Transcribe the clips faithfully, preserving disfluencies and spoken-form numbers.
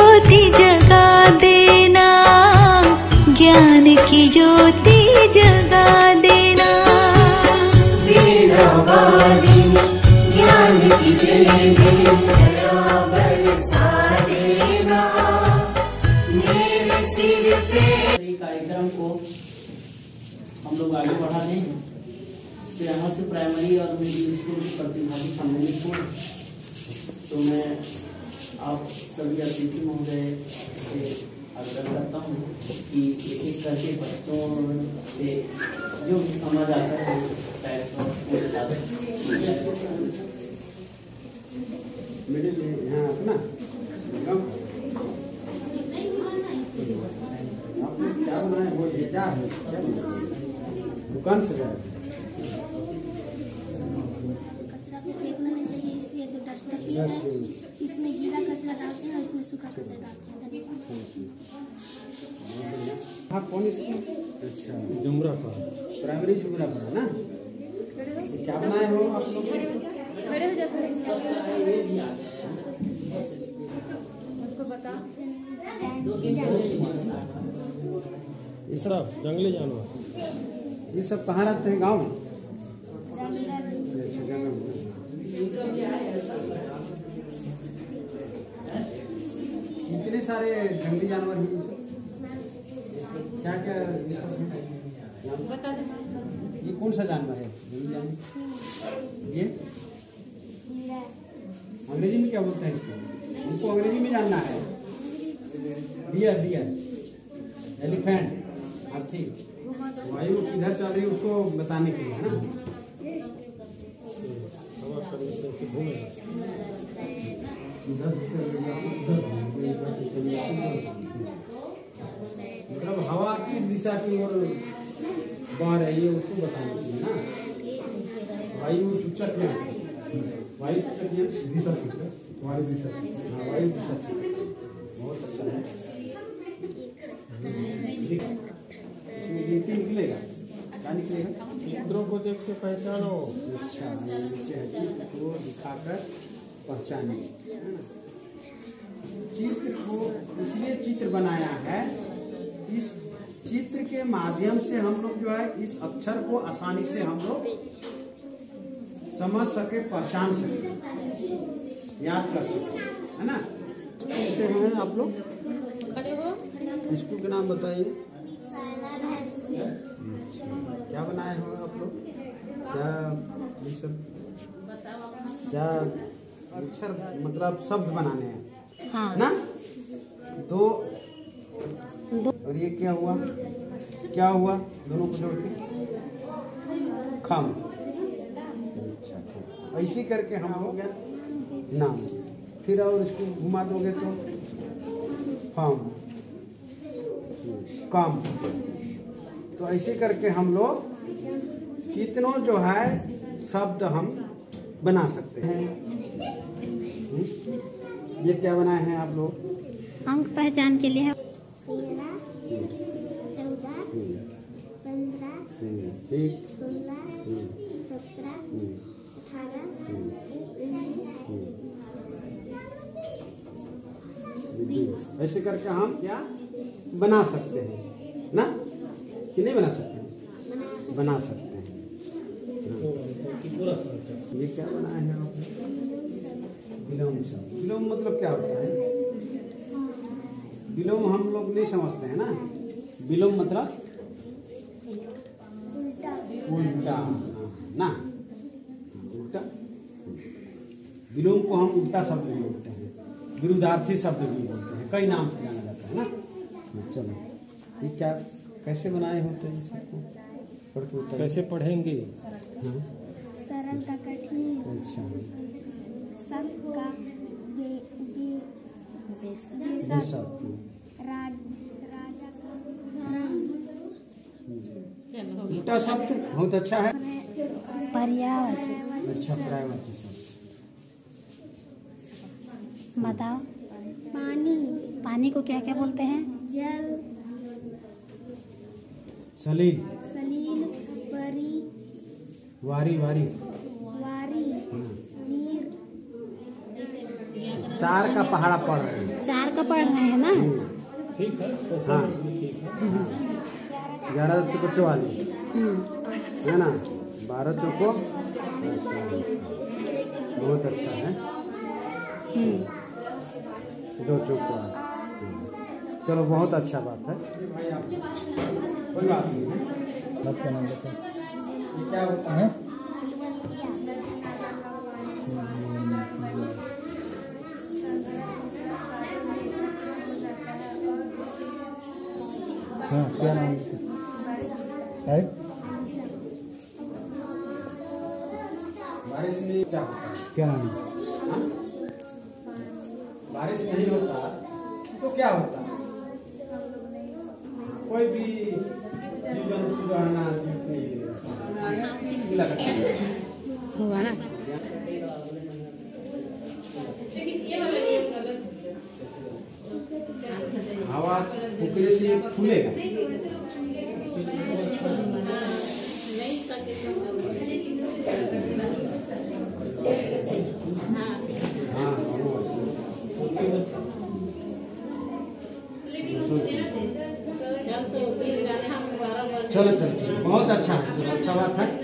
ज्योति जगा देना, ज्ञान की ज्योति जगा देना। वीणा वादिनी ज्ञान की देवी बरसा देना मेरे सिर पे। कार्यक्रम को हम लोग आगे बढ़ा दें। तो यहाँ से प्राइमरी और मिडिल स्कूल के प्रतिभागी सम्मिलित हुए। तो मैं आप सभी अतिथि महोदय से आग्रह करता हूँ कि एक एक करके बच्चों से जो भी समझ आता है क्या बनाए वो ये क्या है, दुकान से जाए कचरा को फेंकना नहीं चाहिए, इसलिए तो डस्टबिन है, इसमें गीला कचरा डालते हैं और इसमें सूखा कचरा डालते हैं। हाँ कौन स्कूल? अच्छा जुमरा पर, प्राइमरी जुमरा पर है ना। क्या बनाए हो आप लोग? खड़े हो जाओ, खड़े ये सब जंगली जानवर, ये सब कहाँ रहते हैं? गाँव में? अच्छा जंगल में। इतने सारे जंगली जानवर हैं, क्या क्या ये सब बता दो। ये कौन सा जानवर है जंगली जानवर? ये अंग्रेजी में क्या बोलते हैं इसको? उनको अंग्रेजी में जानना है। डियर, डियर, एलिफेंट, हाथी। वायु किधर चल रही है उसको बताने के लिए है ना। मतलब हवा किस दिशा की ओर बह रही है उसको बताने के लिए ना। वायु सूचक है, वायु सूचक है दिशा सूचक, वायु दिशा, हाँ वायु दिशा सूचक, बहुत अच्छा है। इसमें गिनती निकलेगा, क्या निकलेगा? चित्रों को देख के पहचानो। अच्छा, नीचे है चित्र को दिखाकर पहचाने। चित्र को इसलिए चित्र बनाया है, इस चित्र के माध्यम से हम लोग जो है इस अक्षर को आसानी से हम लोग समझ सके, पहचान सके, याद कर सके, है ना। कैसे हैं आप लोग? स्कूल का नाम बताइए। क्या बनाए हो आप लोग? क्या क्या अक्षर मतलब शब्द बनाने हैं, हाँ ना। दो, दो और ये क्या हुआ? क्या हुआ? दोनों को जोड़ के खाम। अच्छा ठीक, ऐसे करके हम हो गया नाम। फिर और इसको घुमा दोगे तो फार्म, काम। तो ऐसे करके हम लोग कितनों जो है शब्द हम बना सकते हैं। ये क्या बनाए हैं आप लोग? अंक पहचान के लिए है। ठीक, ऐसे करके हम क्या बना सकते हैं ना, कि नहीं बना सकते हैं? बना सकते हैं। ये क्या बनाया है आपने? विलोम शब्द। विलोम मतलब क्या होता है? विलोम हम लोग नहीं समझते हैं ना। विलोम मतलब उल्टा ना, उल्टा। विलोम को हम उल्टा शब्द भी बोलते हैं, विरुद्धार्थी शब्द भी बोलते हैं, कई नाम से जाना जाता है ना। चलो ये क्या कैसे बनाए होते हैं इसको पढ़ के उत्तर कैसे पढ़ेंगे? हाँ? सरल का कठिन। अच्छा, सबका राजा का उल्टा शब्द बहुत अच्छा है। पर्यायवाची। अच्छा, पर्यायवाची शब्द बताओ। पानी, पानी को क्या क्या बोलते हैं? जल, सलील, सलील, परी, वारी, वारी, वारी, नीर, चार का पहाड़ा पढ़ रहे हैं। चार का पढ़ रहे हैं ना। ठीक है हाँ ग्यारह चौको चौवालीस है ना, बारह चौको बहुत अच्छा है, दो चौको। चलो बहुत अच्छा बात है, कोई बात नहीं है। आपका नाम बताओ। ये क्या होता है? हाँ क्या नाम है? बारिश में क्या होता है? क्या नाम है? हाँ? बारिश नहीं होता तो क्या होता है? कोई भी जीव जंतु जो है ना जीव नहीं लगता हुआ ना। हवा फूकने से फूलेगा। चलो चलो बहुत अच्छा है, चलो अच्छा बात है।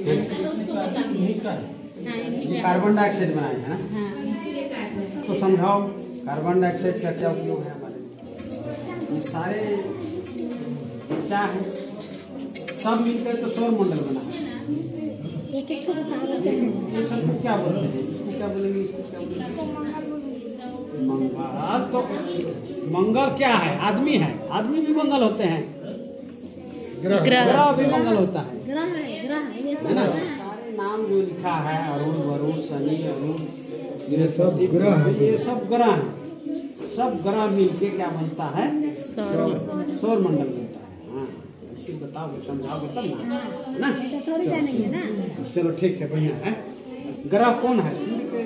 ये कार्बन डाइऑक्साइड बनाए हैं ना, तो समझाओ कार्बन डाइऑक्साइड का क्या उपयोग है हमारे लिए? ये सारे क्या है, सब मिलकर तो सौर मंडल बना है। एक एक तो कहा बोलते हैं। ये सब को क्या बोलते हैं? इसको क्या बोलेंगे, इसको क्या बोलेंगे? मंगल। तो मंगल क्या है? आदमी है, आदमी भी मंगल होते हैं, ग्रह ग्रह भी मंगल होता है, ग्रह है, ग्रह ये सब है ना? है। सारे नाम जो लिखा है अरुण वरुण शनि अरुण ये सब ग्रह हैं। ये सब ग्रह हैं, सब ग्रह मिलके क्या बनता है? सौर मंडल बनता है। हाँ ऐसे बताओ, समझाओगे तब ना, है ना? थोड़ी सा नहीं है ना। चलो ठीक है, बढ़िया है। ग्रह कौन है? सूर्य के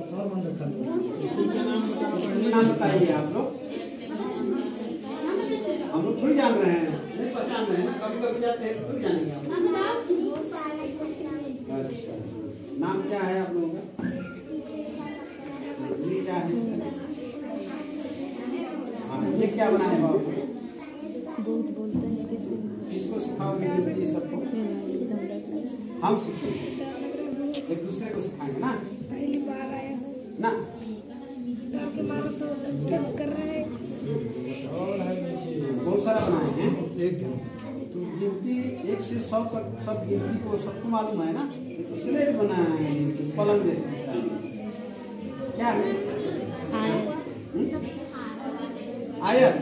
नाम बताइए आप लोग। हम लोग थोड़ी जान रहे हैं, नहीं पहचान रहे हैं ना, कभी कभी जाते हैं थोड़ी जानेंगे हम। अच्छा नाम क्या है आप लोगों का? ये क्या है? हाँ ये क्या बनाए बाबू? किसको सिखाओगे ये सबको? हम सीखेंगे, एक दूसरे को सिखाएंगे ना ना। बहुत सारा बनाए हैं, एक दिन तो गिनती एक से सौ तक सब गिनती को सबको मालूम है ना। स्लेट बनाया है पलंग जैसे, क्या है? आयत।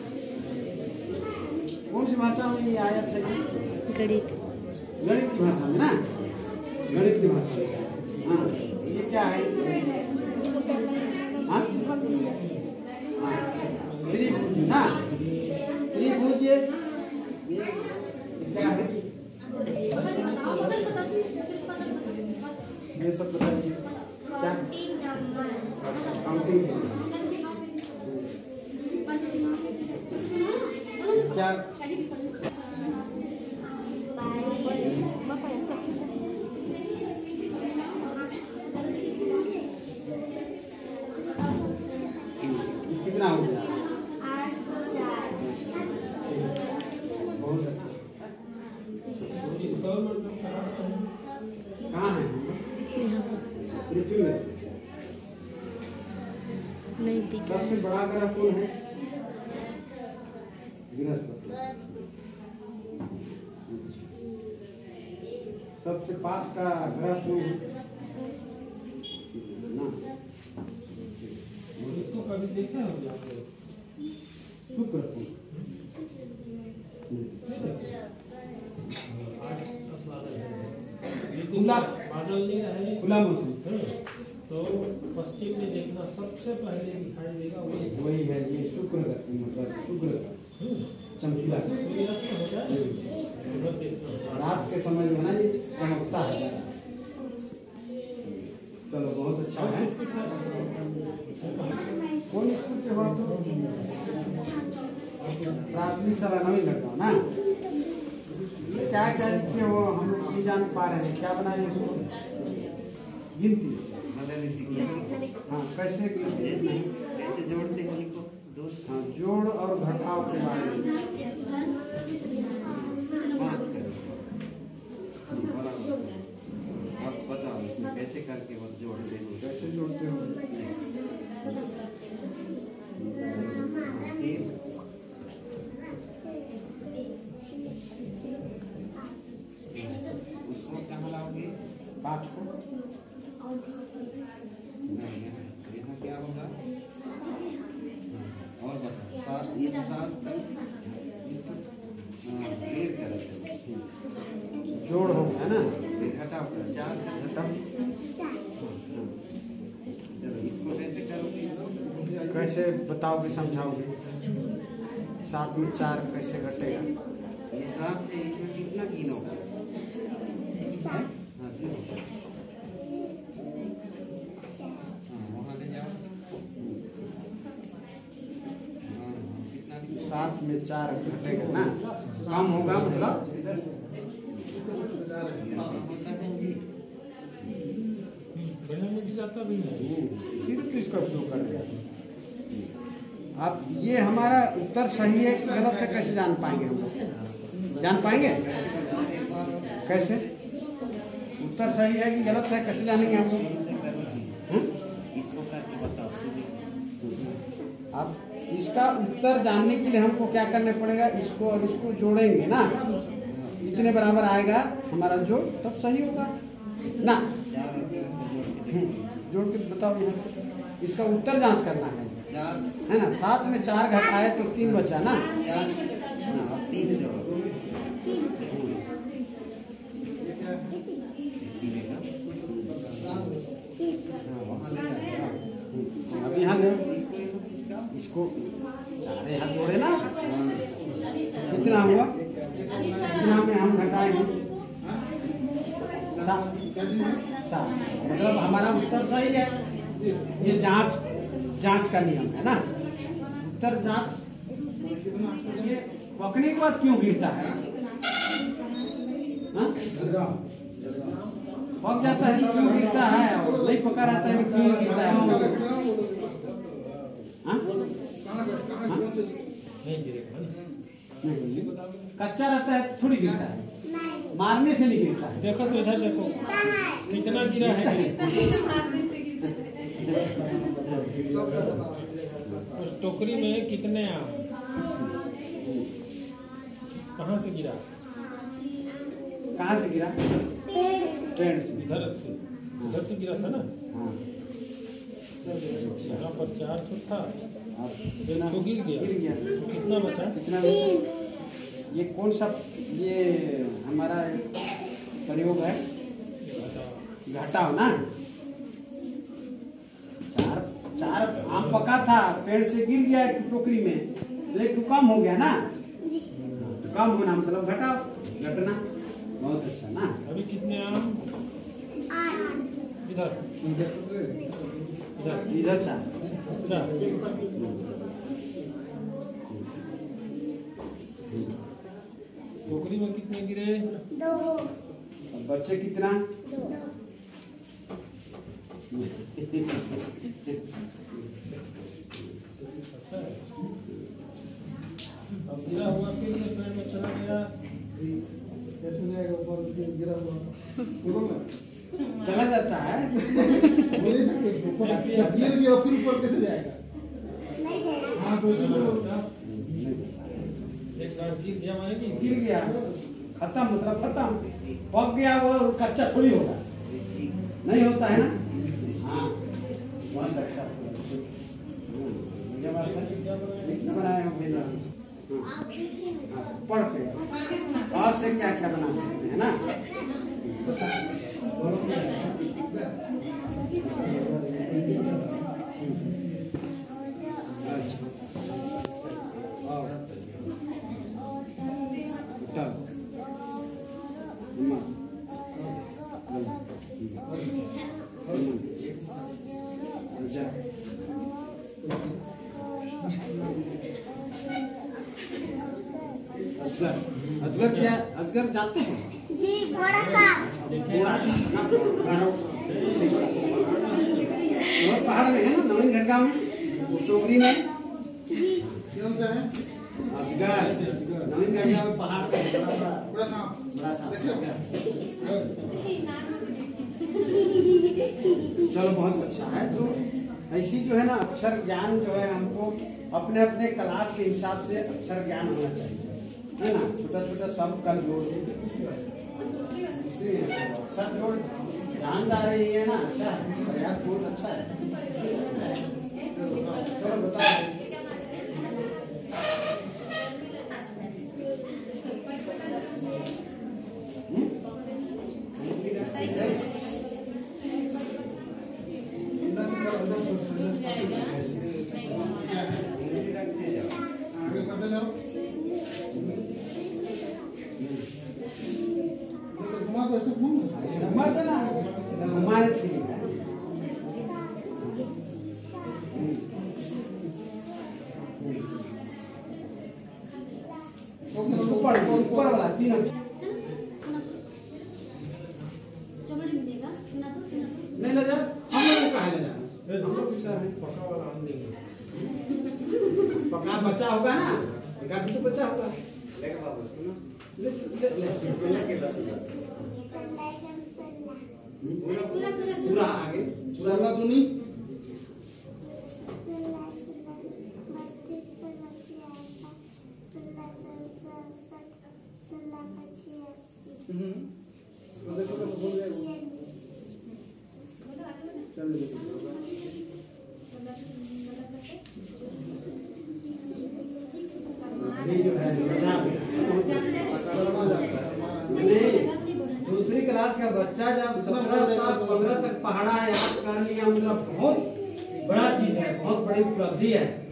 कौन सी भाषा में ये आयत है? गणित। गणित की भाषा में ना, गणित की भाषा में। हाँ ये क्या है? हाँ त्रिभुज ना, त्रिभुज ये क्या है? ये सब बताइए क्या? काउंटिंग क्या? कितना हो गया? बहुत अच्छा। कहाँ है? पृथ्वी में नहीं दिख। सबसे बड़ा ग्रह कौन है? बृहस्पति। सबसे पास का ग्रह कौन है? ना इसको कभी देखा होगा शुक्र कौन? खुला बादल नहीं रहे खुला मौसम तो पश्चिम में देखना सबसे पहले दिखाई देगा वही वही है, ये शुक्र का मतलब शुक्र चमकीला। रात के समय जो है ना ये चमकता है। चलो बहुत अच्छा है। कौन स्कूल से हो? प्राथमिक शाला नवीन लगा ना। क्या क्या लिखे हो हम लोग नहीं जान पा रहे हैं, क्या बनाए? गिनती हाँ कैसे कैसे जोड़ते हैं लिखो दो। हाँ जोड़ और घटाव के बारे में पाँच करो। अब बताओ इसमें कैसे करके वो जोड़ते हो। कैसे जोड़ते हो? तीन उसको कहाँ लाओगे? पाँच को यहाँ क्या होगा? और बताओ सात ये सात फिर करो जोड़ हो गया ना। फिर घटाओ करो चार घटाओ। चलो इसको कैसे करोगे? कैसे बताओगे समझाओगे? सात में चार कैसे घटेगा? ये सात है इसमें कितना गिनोगे? हाँ गिनो। हाँ वहाँ ले जाओ। हाँ कितना सात में चार घटेगा ना। कम होगा मतलब सिर्फ तो इसका उपयोग कर रहे हैं। अब ये हमारा उत्तर सही है कि गलत है कैसे जान पाएंगे हम लोग? जान पाएंगे कैसे? उत्तर सही है कि गलत है कैसे जानेंगे हम लोग? इसको करके बताओ। अब इसका उत्तर जानने के लिए हमको क्या करने पड़ेगा? इसको और इसको जोड़ेंगे ना, इतने बराबर आएगा हमारा जोड़, तब सही होगा ना। जोड़ के बताओ यहाँ से इसका उत्तर जांच करना है है ना। सात में चार घटाए तो तीन बचा ना। चार तीन जोड़ो। अब यहाँ ले इसको चारे हाथ जोड़े ना। कितना हुआ? कितना में हम घटाए हैं? सात। सात मतलब हमारा उत्तर सही है। ये जांच जांच का नियम है ना। उत्तर जांच ये पकने के बाद क्यों गिरता है? हाँ? पक जाता है तो क्यों गिरता है? और नहीं पका रहता है तो क्यों गिरता है? हाँ? हाँ? कच्चा रहता है तो थोड़ी गिरता है, मारने से नहीं गिरता है। देखो तो इधर देखो कितना गिरा है। उस टोकरी में कितने आम? कहाँ से गिरा? कहाँ से गिरा? पेड़ से। इधर से इधर से गिरा था ना। हाँ। यहाँ पर चार तो था, गिर तो गिर गया। गिर गया। तो कितना बचा? कितना बचा? ये कौन सा ये हमारा प्रयोग है? घटाओ ना। चार चार आम पका था, पेड़ से गिर गया एक टोकरी में, तो एक कम हो गया ना। तो कम होना मतलब घटाओ, घटना। बहुत अच्छा ना। अभी कितने आम? इधर इधर इधर चार। अच्छा टोकरी में कितने गिरे? दो। अब बच्चे कितना? अब गिरा हुआ फिर ये पेड़ में चला गया। कैसे जाएगा ऊपर गिरा हुआ? चला जाता है। बोले सकते इसको ऊपर गिर गया फिर ऊपर कैसे जाएगा? हाँ तो इसी को एक बार गिर गया माने कि गिर गया खत्म, मतलब खत्म। पक गया वो कच्चा थोड़ी होगा, नहीं होता है ना। हाँ बहुत अच्छा। ये बात है, लिखना बनाया हम भेजा। हाँ, पढ़ के और से क्या क्या बना सकते हैं ना। अजगर अजगर क्या? अजगर जानते हैं? जी बड़ा सा। थोड़ा सा और पहाड़ में है ना नवीन घटगांव में टोकरी में कौन सा है? अजगर नवीन घटगांव में पहाड़ पे बड़ा बड़ा बड़ा सांप। बड़ा सा देखिए। चलो बहुत अच्छा है। तो ऐसी जो है ना अक्षर ज्ञान जो है हमको अपने अपने क्लास के हिसाब से अक्षर ज्ञान होना चाहिए है ना। छोटा छोटा सब कल जोड़ सब जोड़ जानदार ही है ना। अच्छा है प्रयास बहुत अच्छा है। चलो बताओ अंदर से करो, अंदर से अंदर से आगे बढ़ते जाओ। देखो घुमा तो ऐसे घूम घुमा तो ना घुमाने के लिए है। ऊपर ऊपर वाला तीन अक्षर नहीं ले जा। हम लोग कहाँ ले जाना हम लोग पक्का वाला हम नहीं पक्का बच्चा होगा ना एक आदमी तो बच्चा होगा लेके साथ सुनो ले ले ले पूरा आगे सोलह दूनी ये जो है दूसरी क्लास का बच्चा जब सत्रह तक पंद्रह तक पहाड़ा याद कर लिया मतलब बहुत बड़ा चीज है बहुत बड़ी उपलब्धि है।